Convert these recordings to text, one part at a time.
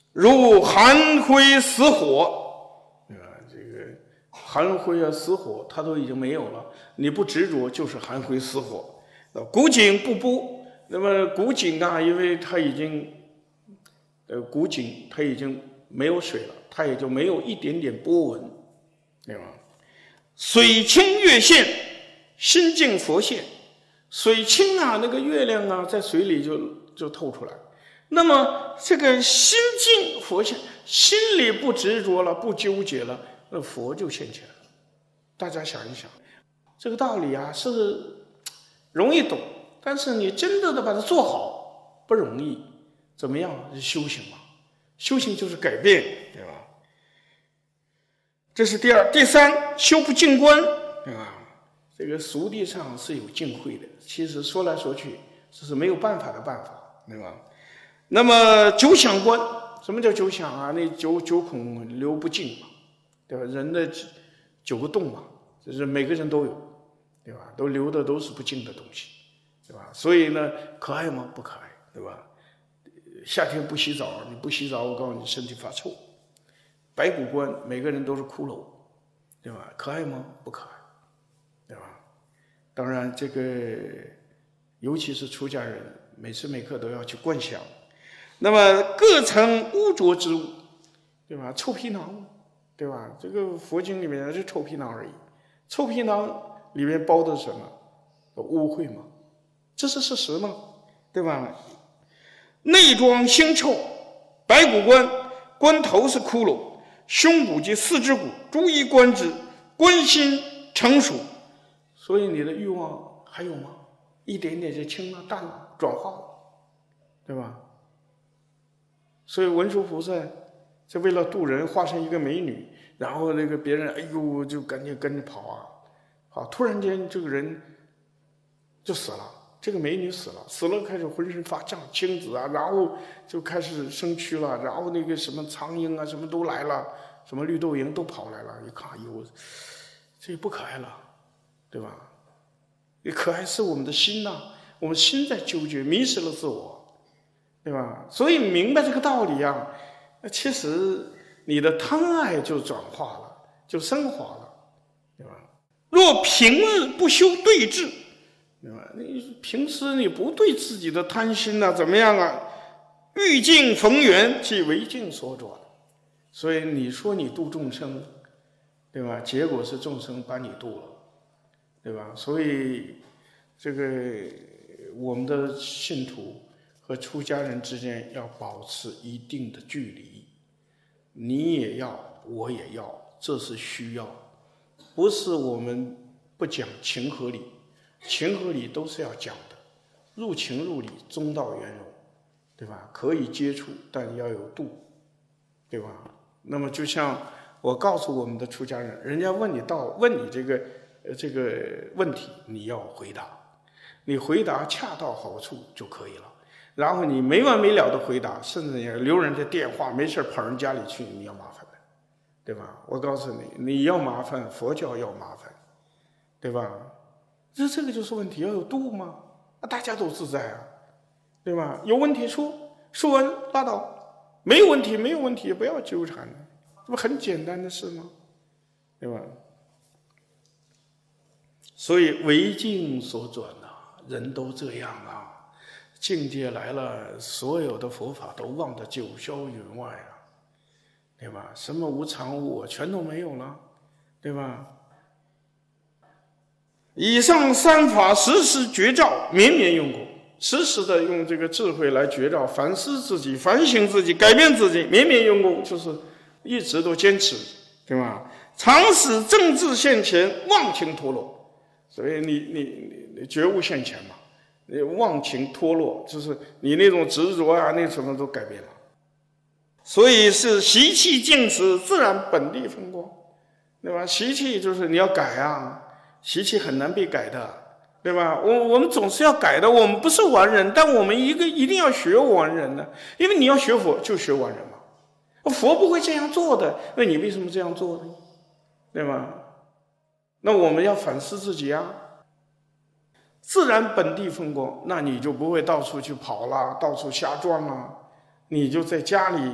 如寒灰死火，对吧？这个寒灰啊、死火，它都已经没有了。你不执着，就是寒灰死火。古井不波，那么古井啊，因为它已经，古井它已经没有水了，它也就没有一点点波纹，对吧？水清月现，心净佛现。水清啊，那个月亮啊，在水里就透出来。那么这个心净佛现，心里不执着了，不纠结了，那佛就现前了。大家想一想，这个道理啊是容易懂，但是你真的把它做好不容易。怎么样？是修行嘛？修行就是改变，对吧？这是第二。第三，修不净观，对吧？这个俗地上是有净慧的，其实说来说去，这是没有办法的办法，对吧？那么九想观，什么叫九想啊？那九孔流不尽嘛，对吧？人的9个洞嘛，就是每个人都有，对吧？都流的都是不净的东西，对吧？所以呢，可爱吗？不可爱，对吧？夏天不洗澡，你不洗澡，我告诉你，身体发臭。白骨观，每个人都是骷髅，对吧？可爱吗？不可爱，对吧？当然，这个尤其是出家人，每时每刻都要去观想。那么各层污浊之物，对吧？臭皮囊，对吧？这个佛经里面是臭皮囊而已。臭皮囊里面包的是什么？污秽吗？这是事实吗？对吧？内装腥臭，白骨观头是骷髅，胸骨及四肢骨，逐一观之，观心成熟。所以你的欲望还有吗？一点点就清了、淡了、转化了，对吧？所以文殊菩萨就为了度人，化身一个美女，然后那个别人哎呦就赶紧跟着跑啊，好，突然间这个人就死了。这个美女死了开始浑身发胀青紫啊，然后就开始生蛆了，然后那个什么苍蝇啊什么都来了，什么绿豆蝇都跑来了，一看哟，这不可爱了，对吧？可爱是我们的心呐，我们心在纠结，迷失了自我，对吧？所以明白这个道理啊，其实你的贪爱就转化了，就升华了，对吧？若平日不修对治，对吧？你平时你不对自己的贪心啊，怎么样啊？遇境逢缘，即为境所转。所以你说你度众生，对吧？结果是众生把你度了，对吧？所以这个我们的信徒和出家人之间要保持一定的距离，你也要，我也要，这是需要，不是我们不讲情和理。情和理都是要讲的，入情入理，中道圆融，对吧？可以接触，但要有度，对吧？那么就像我告诉我们的出家人，人家问你这个问题，你要回答，你回答恰到好处就可以了。然后你没完没了的回答，甚至也留人家电话，没事跑人家里去，你要麻烦的，对吧？我告诉你，你要麻烦，佛教要麻烦，对吧？这个就是问题，要有度吗？大家都自在啊，对吧？有问题说完拉倒，没有问题，不要纠缠，这不很简单的事吗？对吧？所以为境所转啊，人都这样啊，境界来了，所有的佛法都忘得九霄云外啊，对吧？什么无常无我全都没有了，对吧？以上三法时时觉照，绵绵用功，时时的用这个智慧来觉照，反思自己，反省自己，改变自己，绵绵用功，就是一直都坚持，对吧？常使正智现前，忘情脱落。所以你觉悟现前嘛，你忘情脱落，就是你那种执着啊，那什么都改变了。所以是习气净持，自然本地风光，对吧？习气就是你要改啊。习气很难被改的，对吧？我们总是要改的，我们不是完人，但我们一定要学完人呢，因为你要学佛就学完人嘛，佛不会这样做的，那你为什么这样做呢？对吧？那我们要反思自己啊，自然本地风光，那你就不会到处去跑啦，到处瞎转啦，你就在家里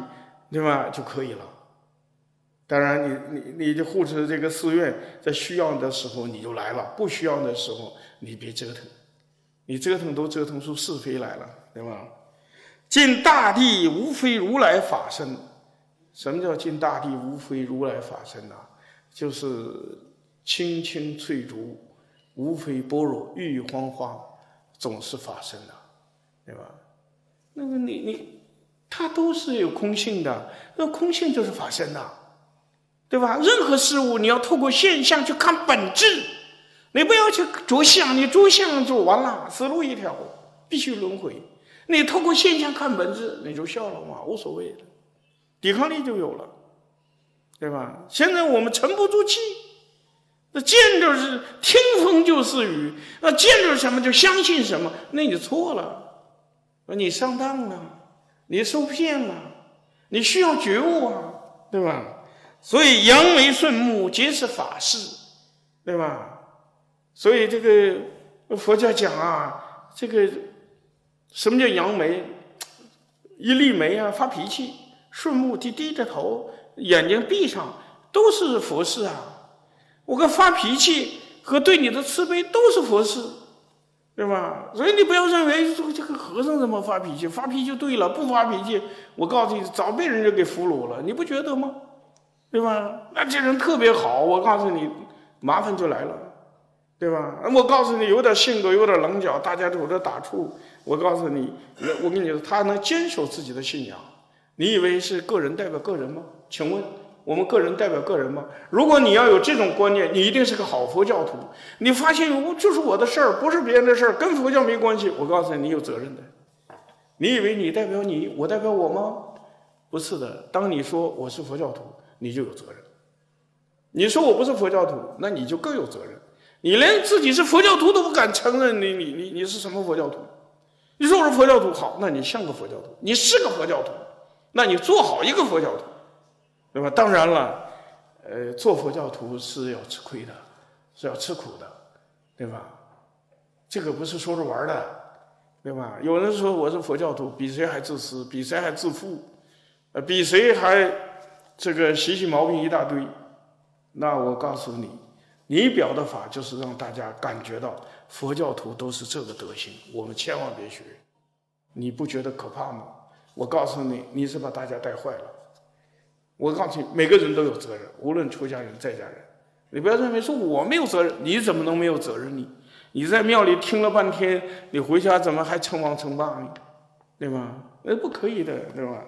对吧？就可以了。当然你就护持这个寺院，在需要的时候你就来了，不需要的时候你别折腾，你折腾都折腾出是非来了，对吧？尽大地无非如来法身。什么叫尽大地无非如来法身呢？就是青青翠竹，无非般若，郁郁黄花，总是法身的，对吧？那么它都是有空性的，那空性就是法身的，对吧？任何事物你要透过现象去看本质，你不要去着相，你着相就完了，死路一条，必须轮回。你透过现象看本质，你就笑了嘛，无所谓的，抵抗力就有了，对吧？现在我们沉不住气，那见就是听风就是雨，那见着什么就相信什么，那你错了，你上当了，你受骗了，你需要觉悟啊，对吧？所以扬眉顺目皆是法事，对吧？所以这个佛教讲啊，这个什么叫扬眉？一立眉啊，发脾气，顺目低着头，眼睛闭上，都是佛事啊。我跟发脾气和对你的慈悲都是佛事，对吧？所以你不要认为这个和尚怎么发脾气，发脾气就对了，不发脾气，我告诉你，早被人家给俘虏了，你不觉得吗？对吧？那这人特别好，我告诉你，麻烦就来了，对吧？我告诉你，有点性格，有点棱角，大家都有点打怵。我告诉你，我跟你说，他能坚守自己的信仰。你以为是个人代表个人吗？请问我们个人代表个人吗？如果你要有这种观念，你一定是个好佛教徒。你发现就是我的事儿，不是别人的事儿，跟佛教没关系。我告诉你，你有责任的。你以为你代表你，我代表我吗？不是的。当你说我是佛教徒，你就有责任。你说我不是佛教徒，那你就更有责任。你连自己是佛教徒都不敢承认，你是什么佛教徒？你说我是佛教徒，好，那你像个佛教徒，你是个佛教徒，那你做好一个佛教徒，对吧？当然了，做佛教徒是要吃亏的，是要吃苦的，对吧？这个不是说着玩的，对吧？有人说我是佛教徒，比谁还自私，比谁还自负，比谁还这个习气毛病一大堆。那我告诉你，你表的法就是让大家感觉到佛教徒都是这个德行，我们千万别学。你不觉得可怕吗？我告诉你，你是把大家带坏了。我告诉你，每个人都有责任，无论出家人在家人。你不要认为说我没有责任，你怎么能没有责任呢？你在庙里听了半天，你回家怎么还称王称霸呢？对吧？不可以的，对吧？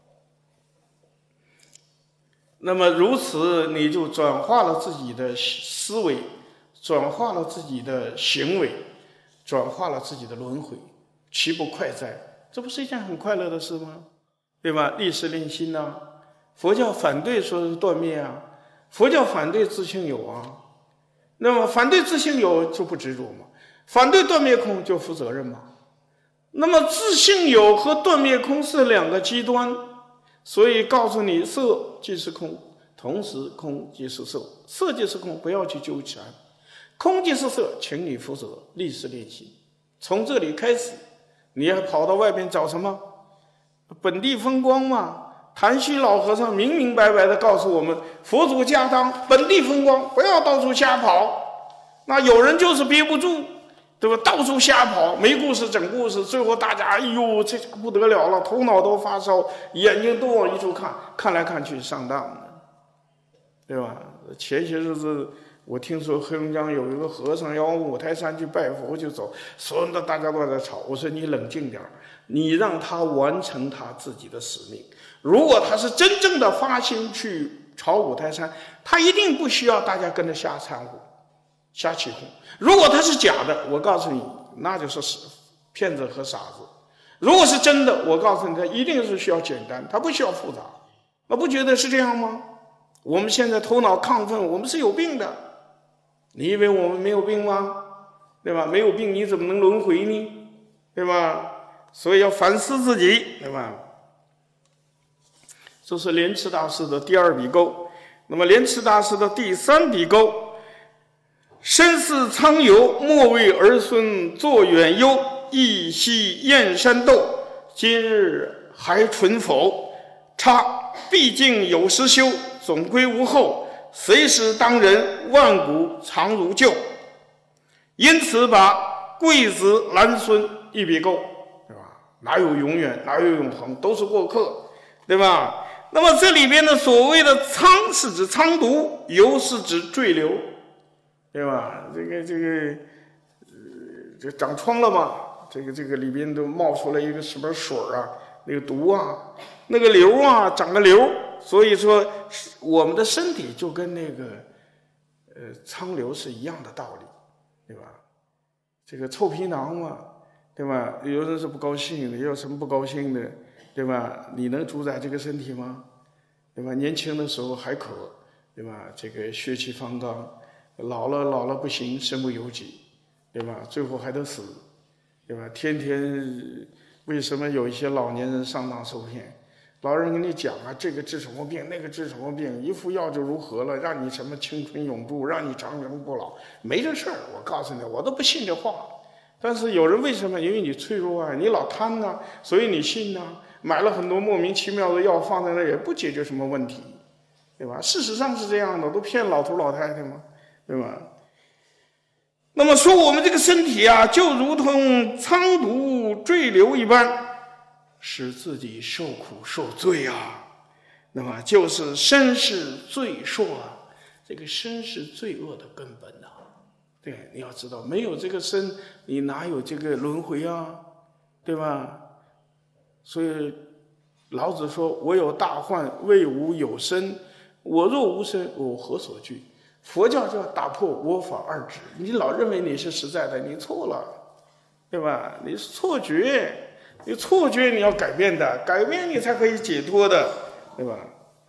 那么如此，你就转化了自己的思维，转化了自己的行为，转化了自己的轮回，岂不快哉？这不是一件很快乐的事吗？对吧？历史练心啊，佛教反对说是断灭啊，佛教反对自性有啊。那么反对自性有就不执着嘛，反对断灭空就负责任嘛。那么自性有和断灭空是两个极端。所以告诉你，色即是空，同时空即是色，色即是空，不要去纠缠；空即是色，请你负责，历史练习。从这里开始，你还跑到外边找什么？本地风光嘛。谭虚老和尚明明白白的告诉我们，佛祖家当本地风光，不要到处瞎跑。那有人就是憋不住，对吧？到处瞎跑，没故事整故事，最后大家哎呦，这下不得了了，头脑都发烧，眼睛都往一处看，看来看去上当了，对吧？前些日子我听说黑龙江有一个和尚要往五台山去拜佛就走，所有的大家都在吵。我说你冷静点，你让他完成他自己的使命。如果他是真正的发心去朝五台山，他一定不需要大家跟着瞎掺和。瞎起哄。如果他是假的，我告诉你，那就是骗子和傻子。如果是真的，我告诉你，他一定是需要简单，他不需要复杂。我不觉得是这样吗？我们现在头脑亢奋，我们是有病的。你以为我们没有病吗？对吧？没有病你怎么能轮回呢？对吧？所以要反思自己，对吧？这是莲池大师的第二笔钩。那么莲池大师的第三笔钩，身似苍游，莫为儿孙作远忧。忆昔燕山斗，今日还存否？ 差毕竟有时休，总归无后，随时当人，万古常如旧。因此把贵子兰孙一笔勾，对吧？哪有永远，哪有永恒，都是过客，对吧？那么这里边的所谓的苍是指苍毒，游是指坠流，对吧？这长疮了嘛？这个里边都冒出来一个什么水啊？那个毒啊，那个瘤啊，长个瘤，所以说我们的身体就跟那个苍瘤是一样的道理，对吧？这个臭皮囊嘛，对吧？有人是不高兴的，也有什么不高兴的，对吧？你能主宰这个身体吗？对吧？年轻的时候还可，对吧？这个血气方刚，老了不行，身不由己，对吧？最后还得死，对吧？天天为什么有一些老年人上当受骗？老人跟你讲啊，这个治什么病，那个治什么病，一副药就如何了，让你什么青春永驻，让你长生不老，没这事儿。我告诉你，我都不信这话。但是有人为什么？因为你脆弱啊，你老贪呐，所以你信呐。买了很多莫名其妙的药放在那儿，也不解决什么问题，对吧？事实上是这样的，都骗老头老太太嘛，对吧？那么说我们这个身体啊，就如同苍毒坠流一般，使自己受苦受罪啊。那么就是身是罪硕啊，这个身是罪恶的根本啊。对，你要知道，没有这个身，你哪有这个轮回啊？对吧？所以老子说：“我有大患，为吾有身。我若无身，我何所惧？”佛教就要打破我法二执。你老认为你是实在的，你错了，对吧？你是错觉，你错觉你要改变的，改变你才可以解脱的，对吧？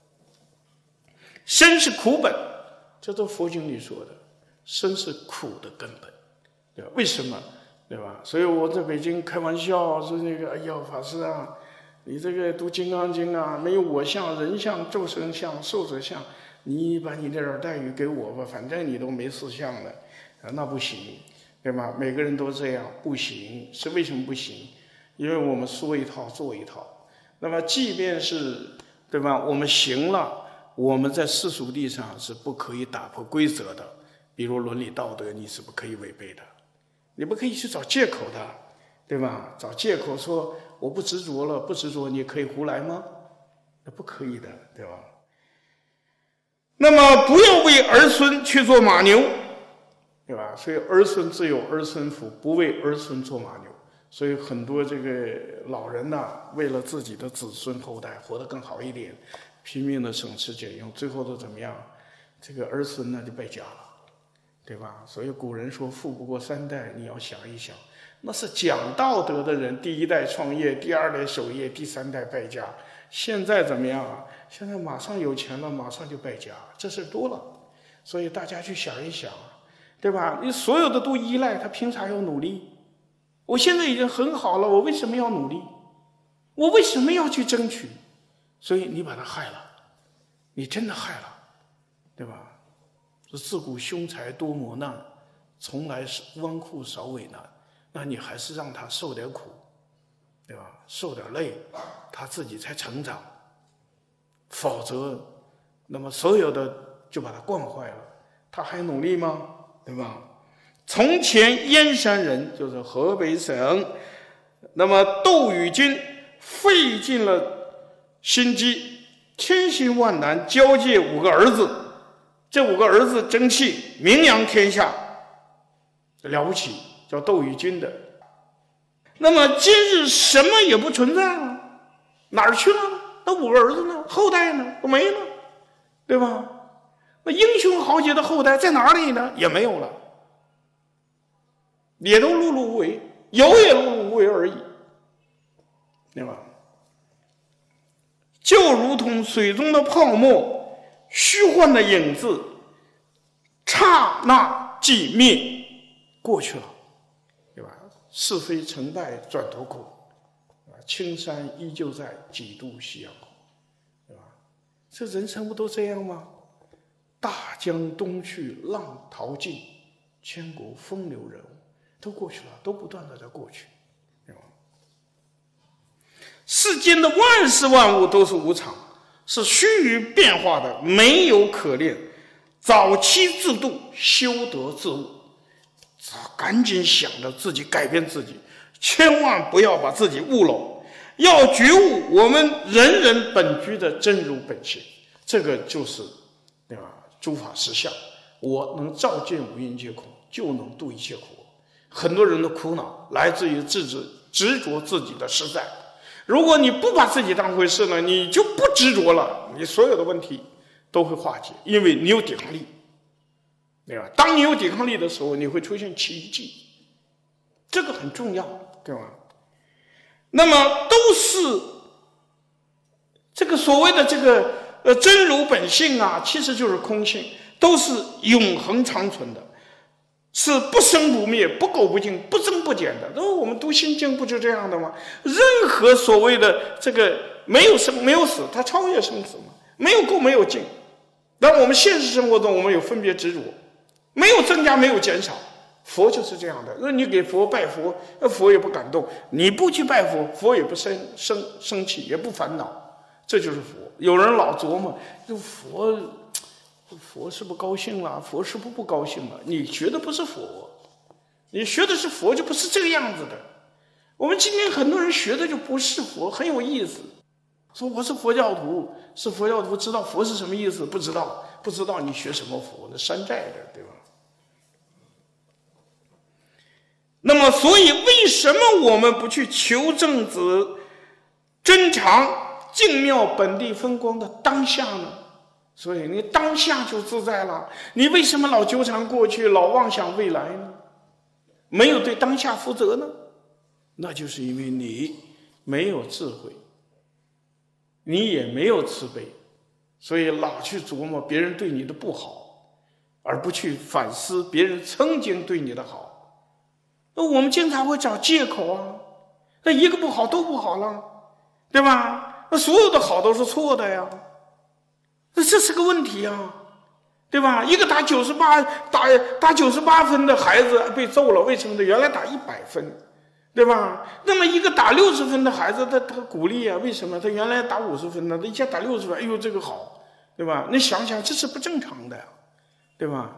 身是苦本，这都佛经里说的，身是苦的根本，对吧？为什么？对吧？所以我在北京开玩笑说那个，哎呀，法师啊，你这个读《金刚经》啊，没有我相、人相、众生相、寿者相，你把你这点待遇给我吧，反正你都没四相了，那不行，对吧？每个人都这样，不行，是为什么不行？因为我们说一套做一套。那么即便是，对吧？我们行了，我们在世俗地上是不可以打破规则的，比如伦理道德，你是不可以违背的。你不可以去找借口的，对吧？找借口说我不执着了，不执着你可以胡来吗？那不可以的，对吧？那么不要为儿孙去做马牛，对吧？所以儿孙自有儿孙福，不为儿孙做马牛。所以很多这个老人呐，为了自己的子孙后代活得更好一点，拼命的省吃俭用，最后都怎么样？这个儿孙呢就败家了。对吧？所以古人说富不过三代，你要想一想，那是讲道德的人，第一代创业，第二代守业，第三代败家。现在怎么样啊？现在马上有钱了，马上就败家，这事多了。所以大家去想一想，对吧？你所有的都依赖，他凭啥要努力？我现在已经很好了，我为什么要努力？我为什么要去争取？所以你把他害了，你真的害了，对吧？自古凶财多磨难，从来是纨绔少为难。那你还是让他受点苦，对吧？受点累，他自己才成长。否则，那么所有的就把他惯坏了，他还努力吗？对吧？从前燕山人，就是河北省，那么窦禹君费尽了心机，千辛万难交接5个儿子。这5个儿子争气，名扬天下，了不起，叫窦禹君的。那么今日什么也不存在了，哪儿去了呢？那5个儿子呢？后代呢？都没了，对吧？那英雄豪杰的后代在哪里呢？也没有了，也都碌碌无为，有也碌碌无为而已，对吧？就如同水中的泡沫。虚幻的影子，刹那即灭，过去了，对吧？是非成败转头空，青山依旧在，几度夕阳红，对吧？这人生不都这样吗？大江东去，浪淘尽，千古风流人物，都过去了，都不断的在过去，对吧？ 世间的万事万物都是无常，是须臾变化的，没有可恋。早期自度，修德自悟。赶紧想着自己改变自己，千万不要把自己误了。要觉悟我们人人本具的真如本性，这个就是对吧？诸法实相，我能照见五蕴皆空，就能度一切苦。很多人的苦恼来自于执着自己的实在。如果你不把自己当回事呢，你就不执着了，你所有的问题都会化解，因为你有抵抗力，对吧？当你有抵抗力的时候，你会出现奇迹，这个很重要，对吧？那么都是这个所谓的这个真如本性啊，其实就是空性，都是永恒长存的，是不生不灭、不垢不净、不增不减的。我们读心经不就这样的吗？任何所谓的这个没有生没有死，它超越生死嘛，没有垢没有净。但我们现实生活中，我们有分别执着，没有增加，没有减少。佛就是这样的，那你给佛拜佛，佛也不感动；你不去拜佛，佛也不生气，也不烦恼。这就是佛。有人老琢磨，这佛是不高兴了，佛是不高兴了？你学的不是佛，你学的是佛，就不是这个样子的。我们今天很多人学的就不是佛，很有意思。说我是佛教徒，是佛教徒，知道佛是什么意思？不知道你学什么佛？那山寨的，对吧？那么，所以为什么我们不去求正子真常净妙本地风光的当下呢？所以你当下就自在了。你为什么老纠缠过去，老妄想未来呢？没有对当下负责呢？那就是因为你没有智慧，你也没有慈悲，所以老去琢磨别人对你的不好，而不去反思别人曾经对你的好。那我们经常会找借口啊，那一个不好都不好了，对吧？那所有的好都是错的呀，那这是个问题啊，对吧？一个打98分的孩子被揍了，为什么呢？原来打100分，对吧？那么一个打60分的孩子，他鼓励啊，为什么？他原来打50分呢，他一下打60分，哎呦，这个好，对吧？你想想，这是不正常的呀，对吧？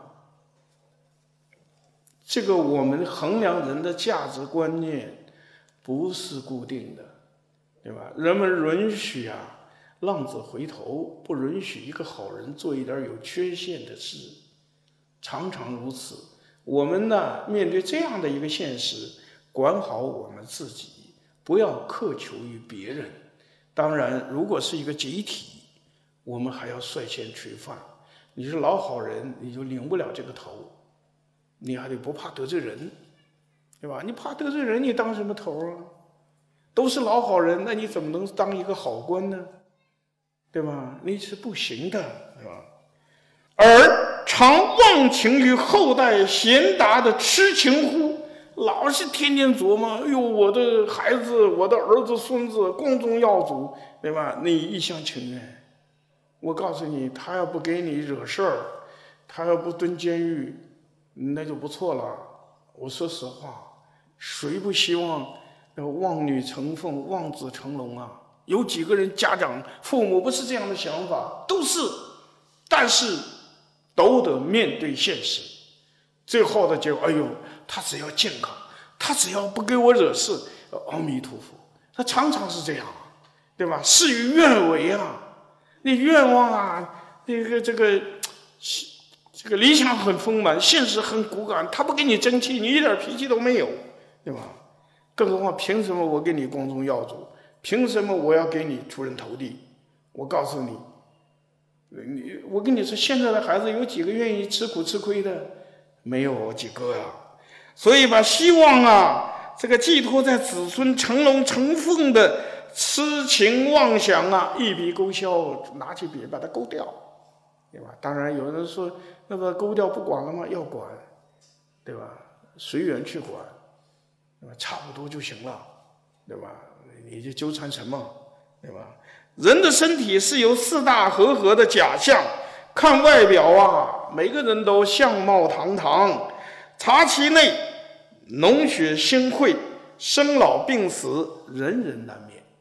这个我们衡量人的价值观念不是固定的，对吧？人们允许浪子回头，不允许一个好人做一点有缺陷的事，常常如此。我们呢，面对这样的一个现实，管好我们自己，不要苛求于别人。当然，如果是一个集体，我们还要率先垂范。你是老好人，你就领不了这个头。你还得不怕得罪人，对吧？你怕得罪人，你当什么头啊？都是老好人，那你怎么能当一个好官呢？对吧？你是不行的，对吧？而常忘情于后代贤达的痴情乎？老是天天琢磨，哎呦，我的孩子，我的儿子、孙子，光宗耀祖，对吧？你一厢情愿。我告诉你，他要不给你惹事儿，他要不蹲监狱，那就不错了。我说实话，谁不希望望女成凤、望子成龙啊？有几个人家长、父母不是这样的想法？都是，但是都得面对现实。最后的结果，哎呦，他只要健康，他只要不给我惹事，阿弥陀佛。他常常是这样，对吧？事与愿违啊，你愿望啊，这个理想很丰满，现实很骨感，他不给你争气，你一点脾气都没有，对吧？更何况凭什么我给你光宗耀祖？凭什么我要给你出人头地？我告诉你，我跟你说，现在的孩子有几个愿意吃苦吃亏的？没有几个呀。所以把希望啊，这个寄托在子孙成龙成凤的痴情妄想啊，一笔勾销，拿起笔把它勾掉，对吧？当然有人说，那么勾掉不管了吗？要管，对吧？随缘去管，对吧？差不多就行了，对吧？你就纠缠什么，对吧？人的身体是由4大和的假象，看外表啊，每个人都相貌堂堂，察其内，脓血腥秽，生老病死，人人难免。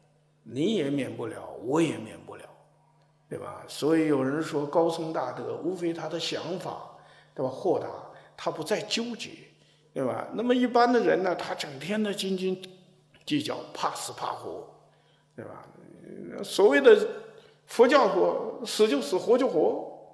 你也免不了，我也免不了，对吧？所以有人说高僧大德，无非他的想法，对吧？豁达，他不再纠结，对吧？那么一般的人呢，他整天的斤斤计较，怕死怕活，对吧？所谓的佛教说，死就死，活就活，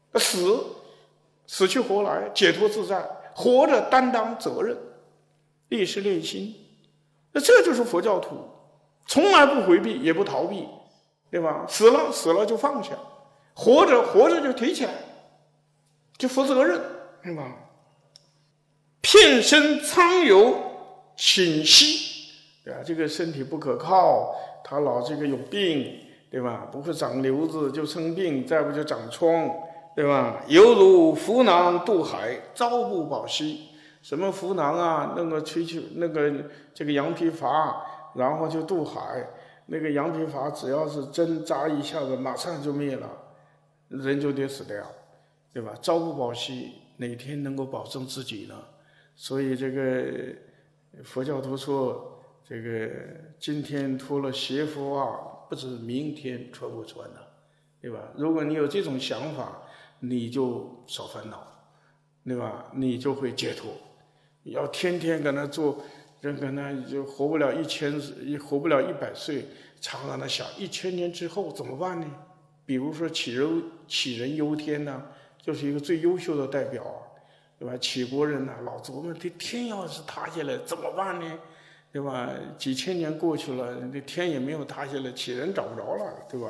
死去活来，解脱自在，活着担当责任，历事练心，那这就是佛教徒，从来不回避，也不逃避，对吧？死了就放下，活着就提起来，就负责任，对吧？片身苍游寝息，对吧？这个身体不可靠，他老这个有病，对吧？不会长瘤子就生病，再不就长疮，对吧？犹如浮囊渡海，朝不保夕。什么浮囊啊？那个这个羊皮筏，然后就渡海。那个羊皮筏只要是针扎一下子，马上就灭了，人就得死掉，对吧？朝不保夕，哪天能够保证自己呢？所以这个佛教徒说，这个今天脱了邪佛啊，不知明天穿不穿呢，对吧？如果你有这种想法，你就少烦恼，对吧？你就会解脱。要天天搁那做，人搁那就活不了100岁，常常的想1000年之后怎么办呢？比如说杞人忧天呢，就是一个最优秀的代表啊，对吧？杞国人呢，老琢磨这天要是塌下来怎么办呢？对吧？几千年过去了，这天也没有塌下来，杞人找不着了，对吧？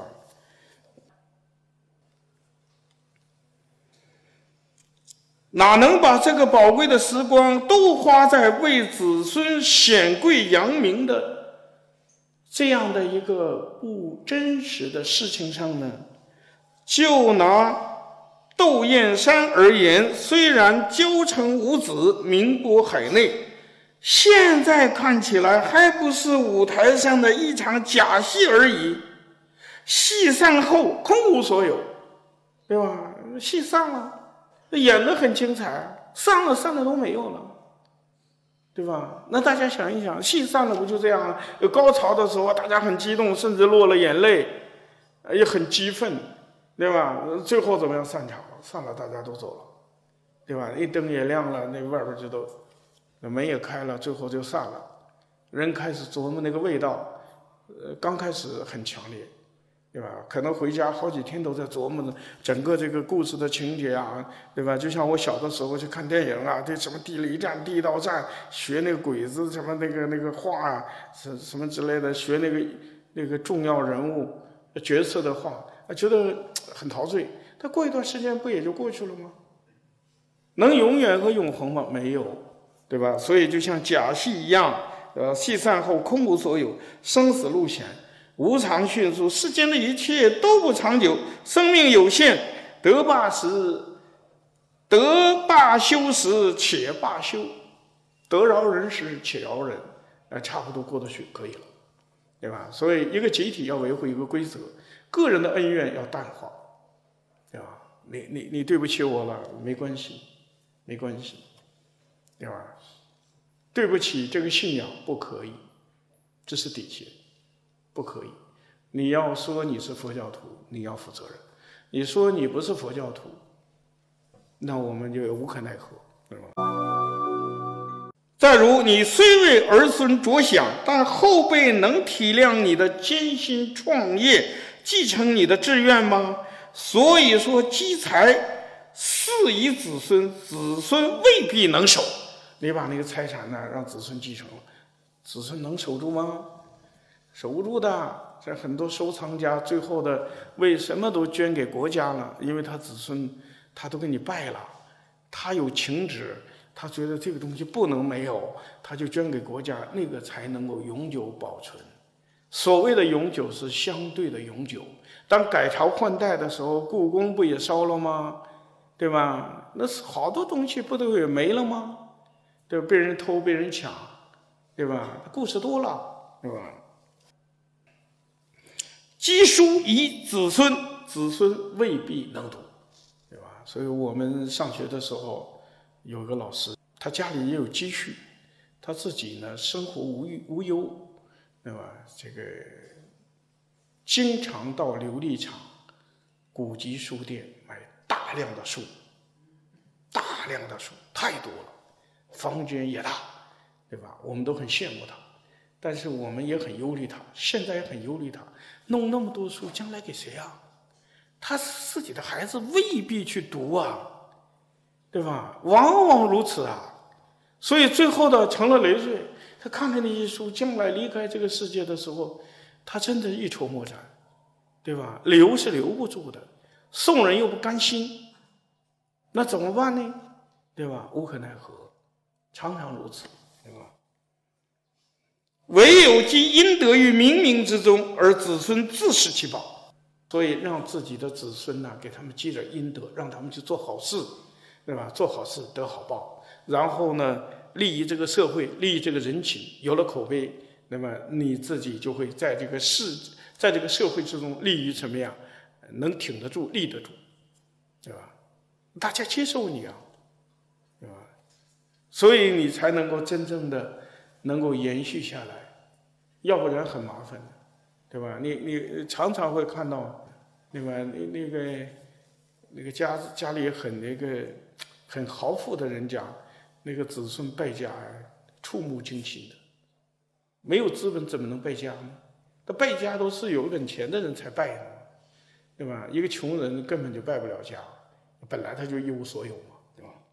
哪能把这个宝贵的时光都花在为子孙显贵扬名的这样的一个不真实的事情上呢？就拿窦燕山而言，虽然交成无子，名播海内，现在看起来还不是舞台上的一场假戏而已。戏散后空无所有，对吧？戏散了，演得很精彩，散了都没有了，对吧？那大家想一想，戏散了不就这样？有高潮的时候，大家很激动，甚至落了眼泪，也很激愤，对吧？最后怎么样？散场了，散了，大家都走了，对吧？一灯也亮了，那外边就都门也开了，最后就散了。人开始琢磨那个味道，刚开始很强烈，对吧？可能回家好几天都在琢磨着整个这个故事的情节啊，对吧？就像我小的时候去看电影啊，对什么地理战、地道战，学那个鬼子什么那个话啊，什么之类的，学那个重要人物角色的话，觉得很陶醉。但过一段时间不也就过去了吗？能永远和永恒吗？没有，对吧？所以就像假戏一样，戏散后空无所有，生死路险。无常迅速，世间的一切都不长久，生命有限，得罢休时且罢休，得饶人时且饶人，差不多过得去可以了，对吧？所以一个集体要维护一个规则，个人的恩怨要淡化，对吧？你对不起我了，没关系，没关系，对吧？对不起这个信仰不可以，这是底线。不可以，你要说你是佛教徒，你要负责任；你说你不是佛教徒，那我们就无可奈何，对吧？再如，你虽为儿孙着想，但后辈能体谅你的艰辛创业，继承你的志愿吗？所以说，积财赐遗子孙，子孙未必能守。你把那个财产呢让子孙继承了，子孙能守住吗？守不住的。这很多收藏家最后的为什么都捐给国家了？因为他子孙他都给你拜了，他有情执，他觉得这个东西不能没有，他就捐给国家，那个才能够永久保存。所谓的永久是相对的永久。当改朝换代的时候，故宫不也烧了吗？对吧？那是好多东西不都也没了吗？对吧？被人偷，被人抢，对吧？故事多了，对吧？积书遗子孙，子孙未必能读，对吧？所以我们上学的时候，有个老师，他家里也有积蓄，他自己呢生活无忧，对吧？这个经常到琉璃厂、古籍书店买大量的书，太多了，房间也大，对吧？我们都很羡慕他，但是我们也很忧虑他，现在也很忧虑他，弄那么多书，将来给谁啊？他自己的孩子未必去读啊，对吧？往往如此啊，所以最后的成了累赘。他看着那些书，将来离开这个世界的时候，他真的一筹莫展，对吧？留是留不住的，送人又不甘心，那怎么办呢？对吧？无可奈何，常常如此，对吧？唯有积阴德于冥冥之中，而子孙自食其饱。所以让自己的子孙呢，给他们积点阴德，让他们去做好事，对吧？做好事得好报，然后呢，利益这个社会，利益这个人情，有了口碑，那么你自己就会在这个社会之中立于什么样？能挺得住，立得住，对吧？大家接受你啊，对吧？所以你才能够真正的能够延续下来，要不然很麻烦的，对吧？你常常会看到，对吧？那个家里很豪富的人家，那个子孙败家触目惊心的，没有资本怎么能败家呢？他败家都是有点钱的人才败的，对吧？一个穷人根本就败不了家，本来他就一无所有嘛，对吧？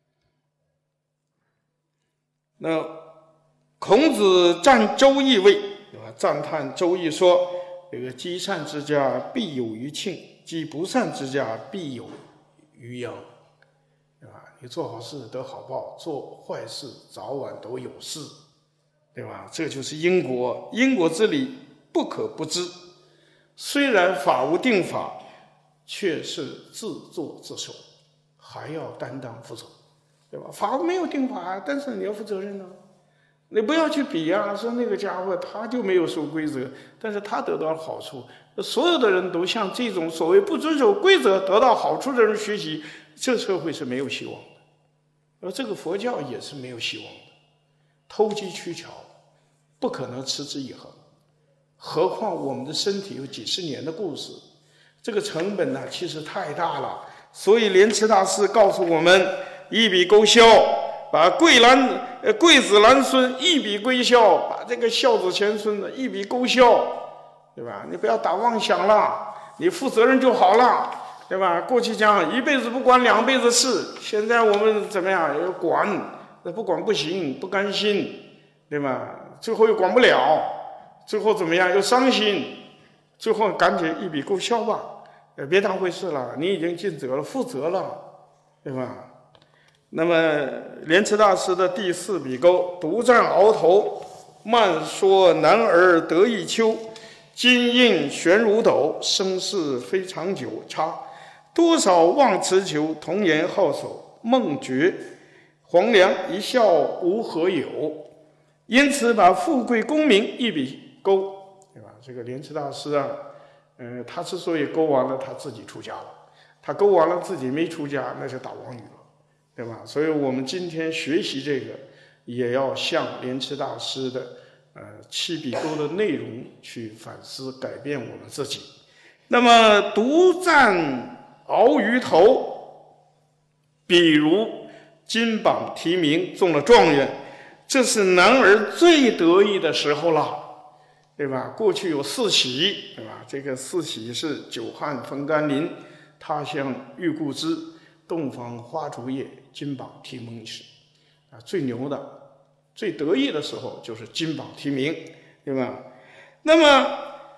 那孔子赞周易位，对吧？赞叹周易说：“这个积善之家必有余庆，积不善之家必有余殃。”对吧？你做好事得好报，做坏事早晚都有事，对吧？这就是因果，因果之理不可不知。虽然法无定法，却是自作自受，还要担当负责，对吧？法没有定法，但是你要负责任呢。你不要去比啊，说那个家伙他就没有守规则，但是他得到了好处。所有的人都向这种所谓不遵守规则得到好处的人学习，这社会是没有希望的。而这个佛教也是没有希望的，投机取巧，不可能持之以恒。何况我们的身体有几十年的故事，这个成本呢其实太大了。所以莲池大师告诉我们，一笔勾销，把贵子兰孙一笔归销，把这个孝子贤孙的一笔勾销，对吧？你不要打妄想了，你负责任就好了，对吧？过去讲一辈子不管两辈子事，现在我们怎么样要管？那不管不行，不甘心，对吧？最后又管不了，最后怎么样又伤心，最后赶紧一笔勾销吧，别当回事了，你已经尽责了，负责了，对吧？那么莲池大师的第四笔勾，独占鳌头，慢说男儿得一秋，金印悬如斗，生事非长久。插多少忘词求，童颜好守，梦觉黄粱一笑无何有。因此把富贵功名一笔勾，对吧？这个莲池大师啊，他之所以勾完了，他自己出家了，他勾完了自己没出家，那就打妄语了，对吧？所以我们今天学习这个，也要向莲池大师的七笔勾的内容去反思改变我们自己。那么独占鳌鱼头，比如金榜题名中了状元，这是男儿最得意的时候了，对吧？过去有四喜，对吧？这个四喜是久旱逢甘霖，他乡遇故知，洞房花烛夜，金榜题名时。最牛的最得意的时候就是金榜题名，对吧？那么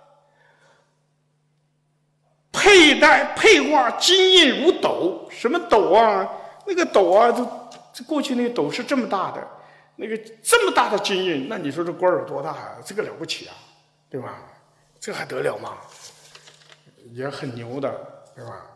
配挂金印如斗，什么斗啊？那个斗啊，就过去那个斗是这么大的，那个这么大的金印，那你说这官有多大啊？这个了不起啊，对吧？这还得了吗？也很牛的，对吧？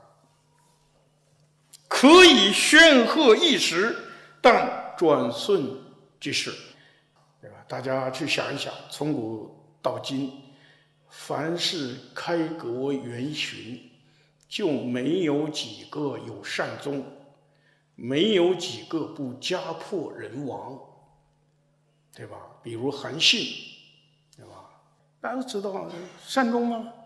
可以煊赫一时，但转瞬即逝，对吧？大家去想一想，从古到今，凡是开国元勋，就没有几个有善终，没有几个不家破人亡，对吧？比如韩信，对吧？大家都知道善终吗？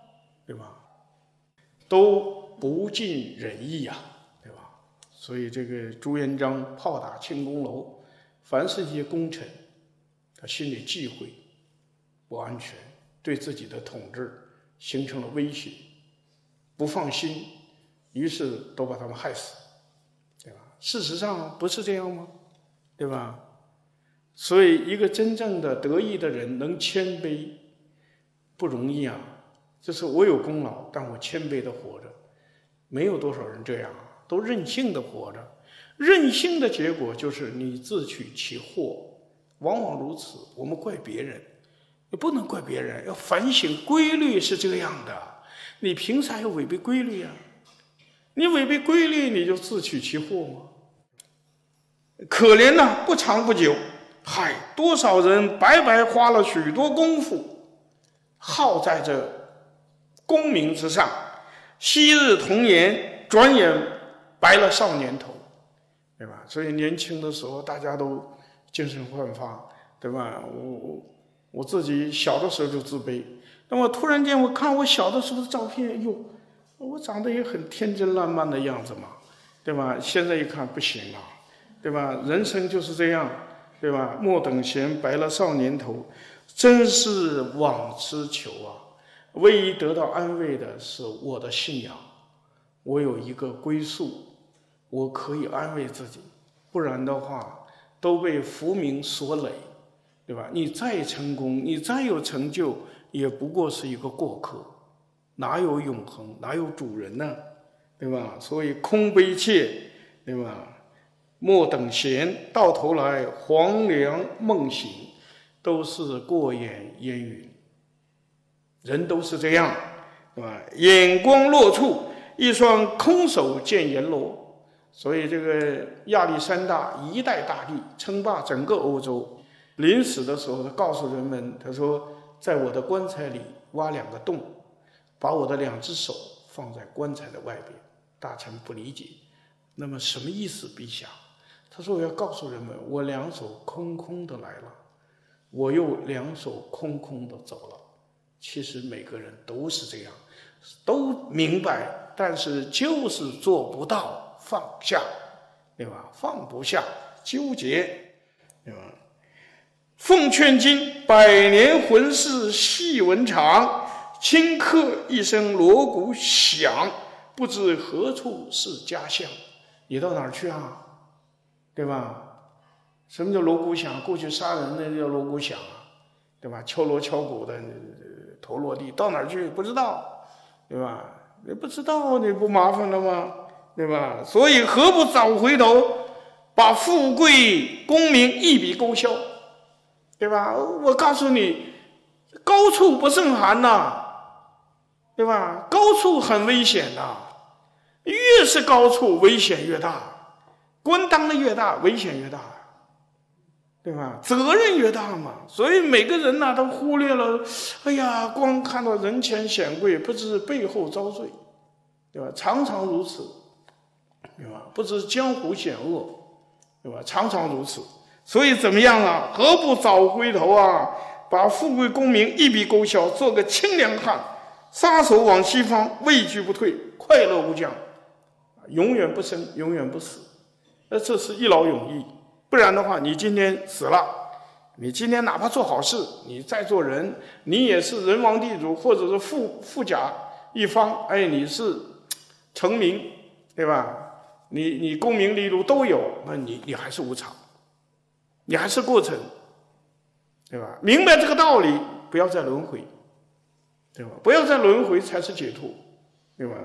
对吧？都不尽人意啊，对吧？所以这个朱元璋炮打庆功楼，凡是一些功臣，他心里忌讳、不安全，对自己的统治形成了威胁，不放心，于是都把他们害死，对吧？事实上不是这样吗？对吧？所以一个真正的得意的人能谦卑不容易啊，就是我有功劳，但我谦卑的活着，没有多少人这样啊，都任性的活着。任性的结果就是你自取其祸，往往如此。我们怪别人，也不能怪别人，要反省规律是这样的，你凭啥要违背规律啊？你违背规律，你就自取其祸吗？可怜呐，不长不久，嗨，多少人白白花了许多功夫，耗在这功名之上，昔日童颜，转眼白了少年头，对吧？所以年轻的时候大家都精神焕发，对吧？我自己小的时候就自卑，那么突然间我看我小的时候的照片，哟，我长得也很天真烂漫的样子嘛，对吧？现在一看不行了，对吧？人生就是这样，对吧？莫等闲，白了少年头，真是枉痴求啊！唯一得到安慰的是我的信仰，我有一个归宿，我可以安慰自己，不然的话都被浮名所累，对吧？你再成功，你再有成就，也不过是一个过客，哪有永恒，哪有主人呢？对吧？所以空悲切，对吧？莫等闲，到头来黄粱梦醒，都是过眼烟云。人都是这样，对吧？眼光落处，一双空手见阎罗。所以这个亚历山大一代大帝称霸整个欧洲，临死的时候他告诉人们，他说在我的棺材里挖2个洞，把我的2只手放在棺材的外边。大臣不理解，那么什么意思，陛下？他说我要告诉人们，我2手空空的来了，我又2手空空的走了。其实每个人都是这样，都明白，但是就是做不到放下，对吧？放不下，纠结，对吧？奉劝今百年浑氏细纹长，顷刻一声锣鼓响，不知何处是家乡。你到哪儿去啊？对吧？什么叫锣鼓响？过去杀人那叫锣鼓响啊，对吧？敲锣敲鼓的，头落地，到哪儿去不知道，对吧？你不知道，你不麻烦了吗？对吧？所以何不早回头，把富贵功名一笔勾销，对吧？我告诉你，高处不胜寒呐，对吧？高处很危险呐，越是高处危险越大，官当的越大，危险越大，对吧？责任越大嘛。所以每个人呢，都忽略了，哎呀，光看到人前显贵，不知背后遭罪，对吧？常常如此，对吧？不知江湖险恶，对吧？常常如此。所以怎么样啊？何不早回头啊？把富贵功名一笔勾销，做个清凉汉，撒手往西方，畏惧不退，快乐无疆，永远不生，永远不死。这是一劳永逸。不然的话，你今天死了，你今天哪怕做好事，你再做人，你也是人王地主，或者是富甲一方，哎，你是成名，对吧？你功名利禄都有，那你还是无常，你还是过程，对吧？明白这个道理，不要再轮回，对吧？不要再轮回才是解脱，对吧？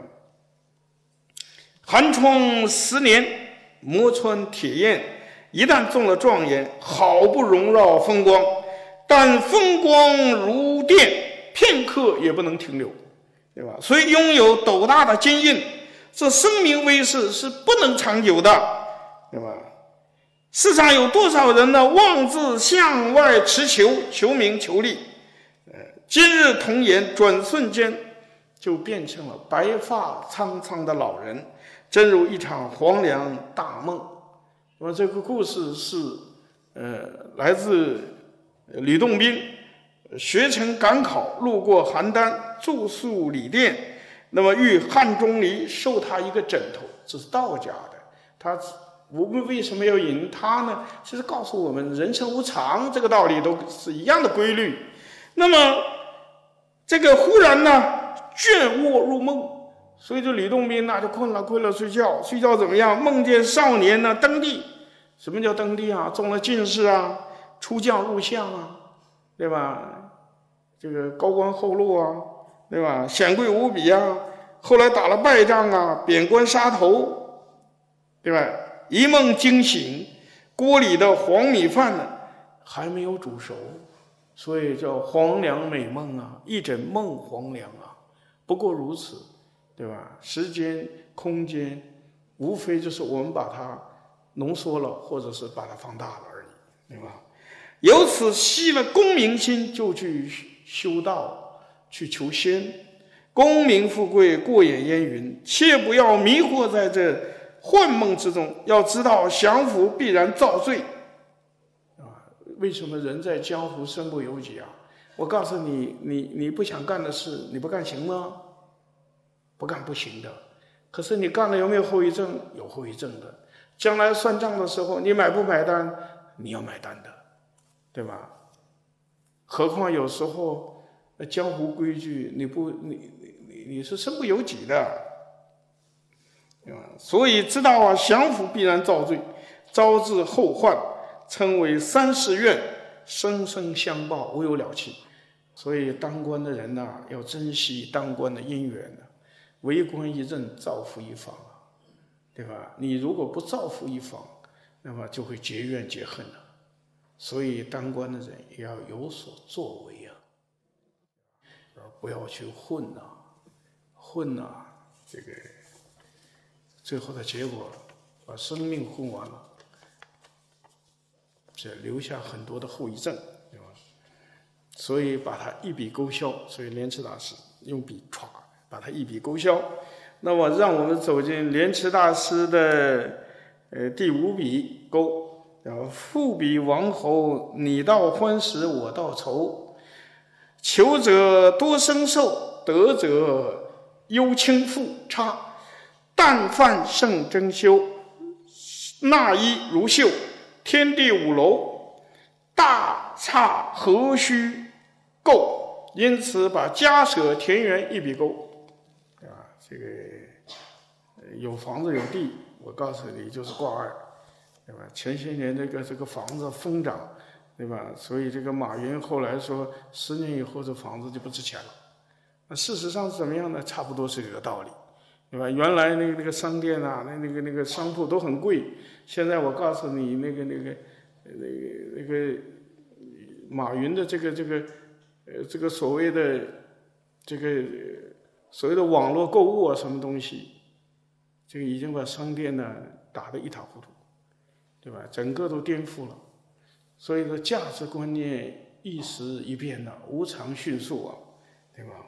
寒窗10年，磨穿铁砚，一旦中了状元，好不容绕风光，但风光如电，片刻也不能停留，对吧？所以拥有斗大的金印，这声名威势是不能长久的，对吧？世上有多少人呢？妄自向外持求，求名求利，今日童颜，转瞬间就变成了白发苍苍的老人，真如一场黄粱大梦。那么这个故事是来自吕洞宾学成赶考，路过邯郸， 住宿旅店，那么遇汉钟离授他一个枕头，这是道家的。我们为什么要引他呢？其实告诉我们人生无常这个道理都是一样的规律。那么这个忽然呢倦卧入梦，所以这吕洞宾呢就困了睡觉怎么样？梦见少年呢登第。什么叫登第啊？中了进士啊，出将入相啊，对吧？这个高官厚禄啊，对吧？显贵无比啊，后来打了败仗啊，贬官杀头，对吧？一梦惊醒，锅里的黄米饭呢还没有煮熟，所以叫黄粱美梦啊，一枕梦黄粱啊，不过如此，对吧？时间空间无非就是我们把它浓缩了，或者是把它放大了而已，对吧？由此息了功名心，就去修道，去求仙。功名富贵过眼烟云，切不要迷惑在这幻梦之中。要知道降服必然造罪啊！为什么人在江湖身不由己啊？我告诉你，你不想干的事，你不干行吗？不干不行的。可是你干了有没有后遗症？有后遗症的。将来算账的时候，你买不买单？你要买单的，对吧？何况有时候江湖规矩，你是身不由己的，对吧？所以知道啊，降服必然造罪，招致后患，称为三世怨，生生相报，无有了期。所以当官的人呢，要珍惜当官的姻缘呢，为官一任，造福一方。对吧？你如果不造福一方，那么就会结怨结恨了。所以当官的人也要有所作为啊，不要去混这个最后的结果把生命混完了，这留下很多的后遗症，对吧？所以把它一笔勾销。所以莲池大师用笔歘把它一笔勾销。那么让我们走进莲池大师的第5笔勾，复比王侯，你道欢时我道愁，求者多生寿，得者忧轻负差，但犯胜争修，纳衣如绣，天地5楼，大差何须构？因此把家舍田园一笔勾。这个有房子有地，我告诉你就是挂2，对吧？前些年这个房子疯涨，对吧？所以这个马云后来说10年以后这房子就不值钱了。那事实上是怎么样呢？差不多是这个道理，对吧？原来那个商店啊，那个商铺都很贵，现在我告诉你，那个马云的这个所谓的所谓的网络购物啊，什么东西，这个已经把商店呢打得一塌糊涂，对吧？整个都颠覆了。所以说价值观念一时一变呢，无常迅速啊，对吧？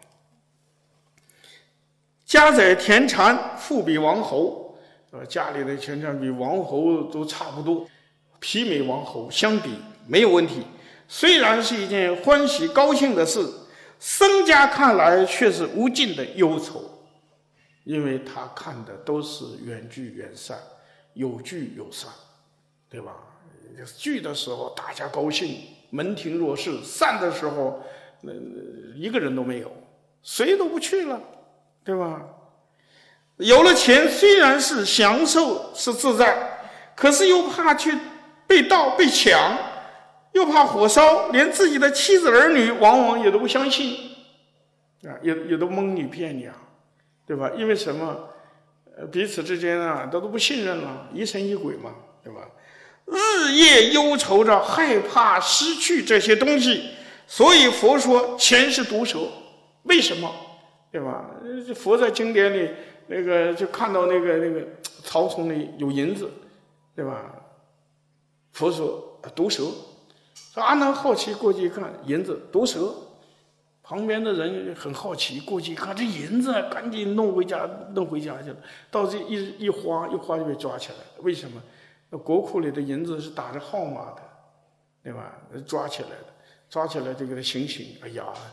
家宰田产，富比王侯，家里的田产比王侯都差不多，媲美王侯，相比没有问题。虽然是一件欢喜高兴的事，僧家看来却是无尽的忧愁，因为他看的都是远聚远散，有聚有散，对吧？聚的时候大家高兴，门庭若市；散的时候，一个人都没有，谁都不去了，对吧？有了钱，虽然是享受是自在，可是又怕去被盗被抢，又怕火烧，连自己的妻子儿女往往也都不相信啊，也都蒙你骗你啊，对吧？因为什么？彼此之间啊，都不信任了，疑神疑鬼嘛，对吧？日夜忧愁着，害怕失去这些东西，所以佛说钱是毒蛇。为什么？对吧？佛在经典里就看到那个草丛里有银子，对吧？佛说毒蛇。说阿难好奇过去一看，银子毒蛇。旁边的人很好奇，过去一看这银子，赶紧弄回家去了。到这一花就被抓起来了。为什么？那国库里的银子是打着号码的，对吧？抓起来的，抓起来就给他行刑。哎呀，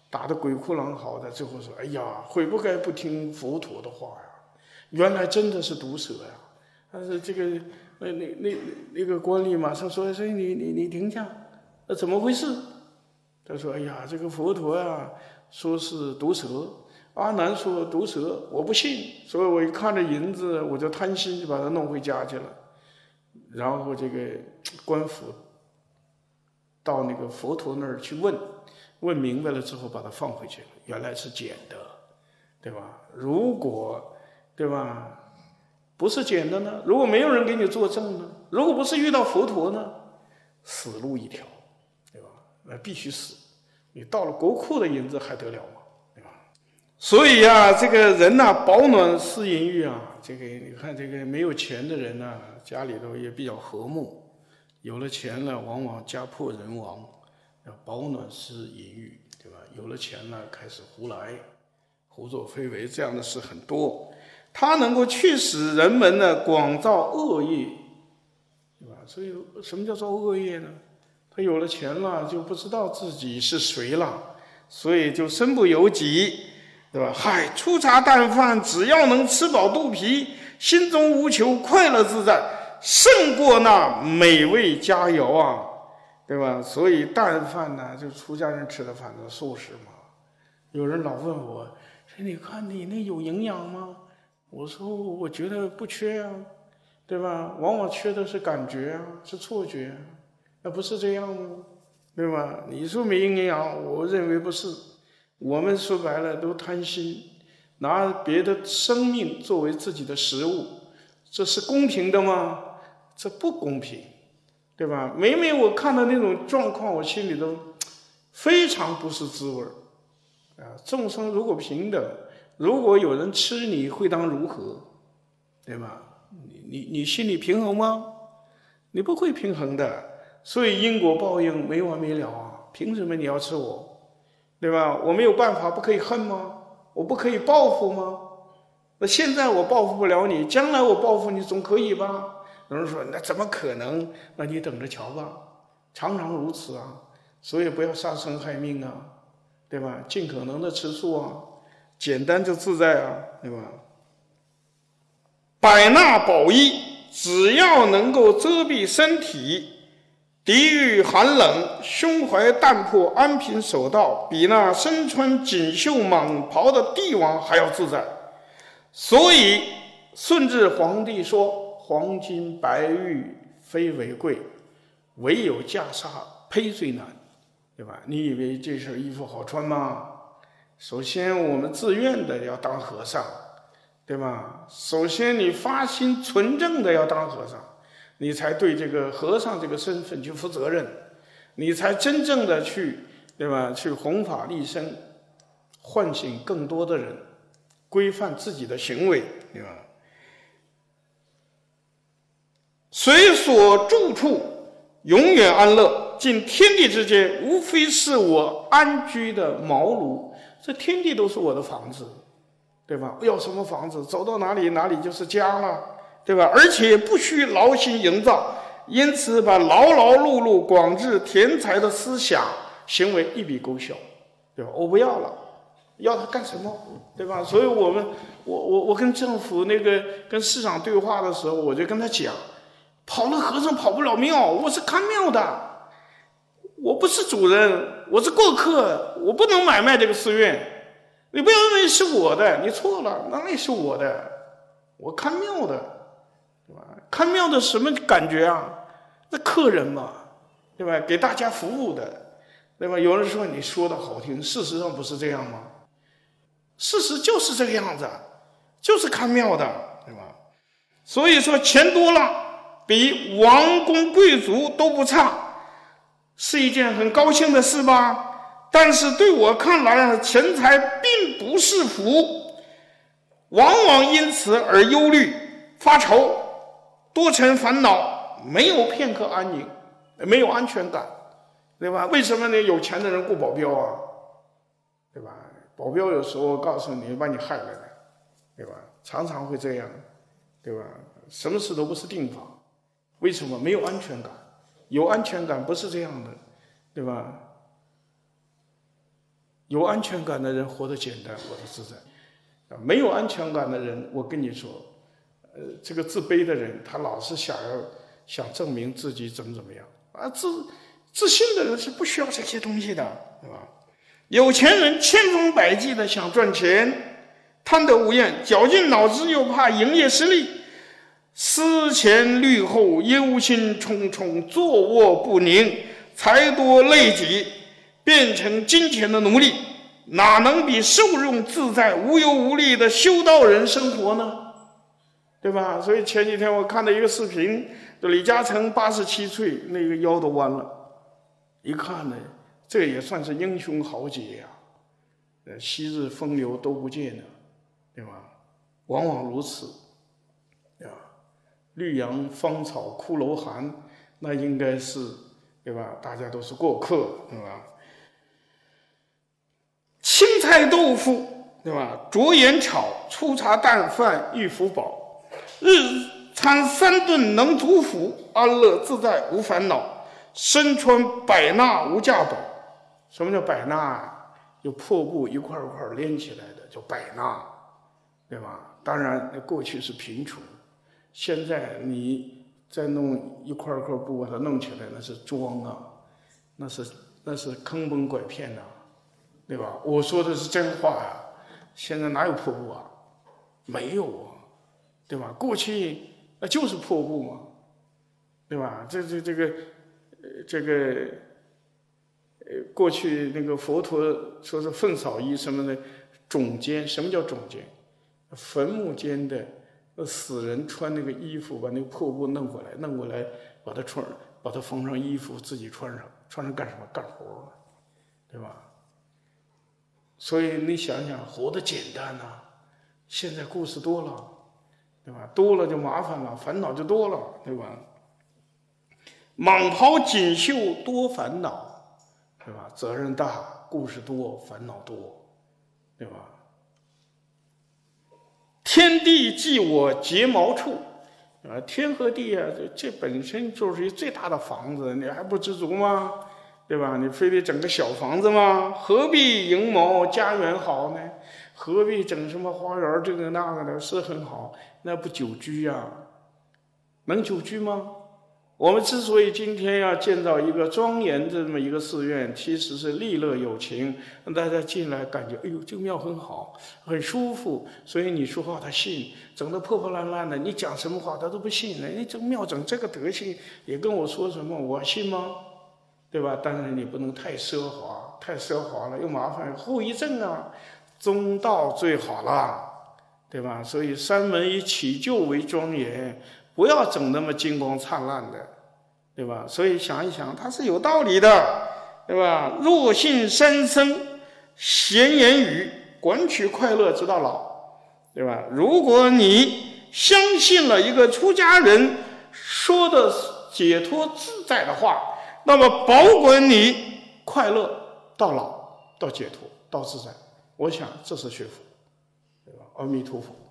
打得鬼哭狼嚎的，最后说：“哎呀，悔不该不听佛陀的话呀！原来真的是毒蛇呀！”但是这个那个官吏马上说：“你停下，怎么回事？”他说：“哎呀，这个佛陀呀，说是毒蛇。阿难说毒蛇，我不信，所以我一看着银子，我就贪心，就把它弄回家去了。然后这个官府到那个佛陀那儿去问明白了之后，把它放回去了。原来是捡的，对吧？如果对吧，不是捡的呢？如果没有人给你作证呢？如果不是遇到佛陀呢？死路一条，对吧？那必须死。你到了国库的银子还得了吗？对吧？所以啊，这个人呐，保暖思淫欲啊，这个你看，这个没有钱的人呢，家里头也比较和睦；有了钱了，往往家破人亡。要保暖思淫欲，对吧？有了钱了，开始胡来、胡作非为，这样的事很多。它能够驱使人们呢广造恶业，对吧？所以什么叫做恶业呢？他有了钱了，就不知道自己是谁了，所以就身不由己，对吧？嗨，粗茶淡饭，只要能吃饱肚皮，心中无求，快乐自在，胜过那美味佳肴啊！对吧？所以淡饭呢，就出家人吃的饭，就素食嘛。有人老问我说：“你看你那有营养吗？”我说：“我觉得不缺啊，对吧？往往缺的是感觉啊，是错觉啊，那不是这样吗？对吧？你说没营养，我认为不是。我们说白了都贪心，拿别的生命作为自己的食物，这是公平的吗？这不公平。”对吧？每每我看到那种状况，我心里都非常不是滋味啊！众生如果平等，如果有人吃你，会当如何？对吧？你心里平衡吗？你不会平衡的。所以因果报应没完没了啊！凭什么你要吃我？对吧？我没有办法，不可以恨吗？我不可以报复吗？那现在我报复不了你，将来我报复你总可以吧？有人说：“那怎么可能？那你等着瞧吧，常常如此啊。所以不要杀生害命啊，对吧？尽可能的吃素啊，简单就自在啊，对吧？百纳宝衣，只要能够遮蔽身体，抵御寒冷，胸怀淡泊，安贫守道，比那身穿锦绣蟒袍的帝王还要自在。所以顺治皇帝说。”黄金白玉非为贵，唯有袈裟胚最难，对吧？你以为这身衣服好穿吗？首先我们自愿的要当和尚，对吧？首先你发心纯正的要当和尚，你才对这个和尚这个身份去负责任，你才真正的去，对吧？去弘法利生，唤醒更多的人，规范自己的行为，对吧？随所住处，永远安乐。尽天地之间，无非是我安居的茅庐。这天地都是我的房子，对吧？要什么房子，走到哪里哪里就是家了，对吧？而且不需劳心营造，因此把劳劳碌碌、广置田财的思想行为一笔勾销，对吧？我不要了，要它干什么？对吧？所以我跟政府那个跟市长对话的时候，我就跟他讲。跑了和尚跑不了庙，我是看庙的，我不是主人，我是过客，我不能买卖这个寺院。你不要认为是我的，你错了，哪里是我的？我看庙的，对吧？看庙的什么感觉啊？那客人嘛，对吧？给大家服务的，对吧？有人说你说的好听，事实上不是这样吗？事实就是这个样子，就是看庙的，对吧？所以说钱多了。比王公贵族都不差，是一件很高兴的事吧？但是对我看来，钱财并不是福，往往因此而忧虑、发愁、多成烦恼，没有片刻安宁，没有安全感，对吧？为什么呢？有钱的人雇保镖啊，对吧？保镖有时候告诉你把你害了的，对吧？常常会这样，对吧？什么事都不是定法。为什么没有安全感？有安全感不是这样的，对吧？ 有安全感的人活得简单，活得自在。没有安全感的人，我跟你说，这个自卑的人，他老是想证明自己怎么样啊。自信的人是不需要这些东西的，对吧？有钱人千方百计的想赚钱，贪得无厌，绞尽脑汁又怕营业失利，思前虑后，忧心忡忡，坐卧不宁，财多累己，变成金钱的奴隶，哪能比受用自在、无忧无虑的修道人生活呢？对吧？所以前几天我看到一个视频，李嘉诚87岁，那个腰都弯了。一看呢，这也算是英雄豪杰呀！昔日风流都不见了，对吧？往往如此，对吧？绿杨芳草骷髅寒，那应该是，对吧？大家都是过客，对吧？青菜豆腐，对吧？着眼炒，粗茶淡饭遇福饱，日餐3顿能足福，安乐自在无烦恼。身穿百纳无价宝。什么叫百纳？就破布一块一块连起来的叫百纳，对吧？当然过去是贫穷，现在你再弄一块一块布把它弄起来，那是装啊，那是坑蒙拐骗啊，对吧？我说的是真话呀。现在哪有破布啊？没有啊，对吧？过去那就是破布嘛，对吧？这个过去那个佛陀说是粪扫衣什么的种间，什么叫种间？坟墓间的死人穿那个衣服，把那个破布弄过来，把它缝上衣服，自己穿上干什么？干活，对吧？所以你想想，活得简单啊！现在故事多了，对吧？多了就麻烦了，烦恼就多了，对吧？蟒袍锦绣多烦恼，对吧？责任大，故事多，烦恼多，对吧？天地寄我睫毛处，天和地啊，这本身就是最大的房子，你还不知足吗？对吧？你非得整个小房子吗？何必迎茅家园好呢？何必整什么花园这个那个的？是很好，那不久居啊？能久居吗？我们之所以今天要建造一个庄严的这么一个寺院，其实是利乐有情，让大家进来感觉，哎呦，这个庙很好，很舒服，所以你说话他信，整得破破烂烂的，你讲什么话他都不信。你这个庙整这个德行，也跟我说什么，我信吗？对吧？当然你不能太奢华，太奢华了又麻烦后遗症啊。中道最好了，对吧？所以山门以起就为庄严。不要整那么金光灿烂的，对吧？所以想一想，它是有道理的，对吧？若信山僧闲言语，管取快乐直到老，对吧？如果你相信了一个出家人说的解脱自在的话，那么保管你快乐到老，到解脱，到自在。我想这是学佛，对吧？阿弥陀佛。